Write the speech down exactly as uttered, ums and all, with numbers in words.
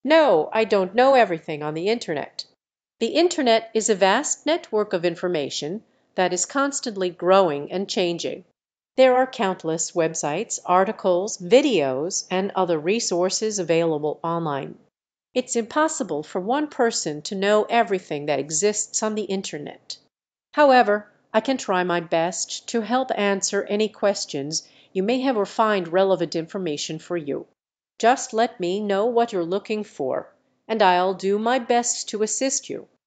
No, I don't know everything on the Internet. The Internet is a vast network of information that is constantly growing and changing. There are countless websites, articles, videos, and other resources available online. It's impossible for one person to know everything that exists on the Internet. However, I can try my best to help answer any questions you may have or find relevant information for you. Just let me know what you're looking for, and I'll do my best to assist you.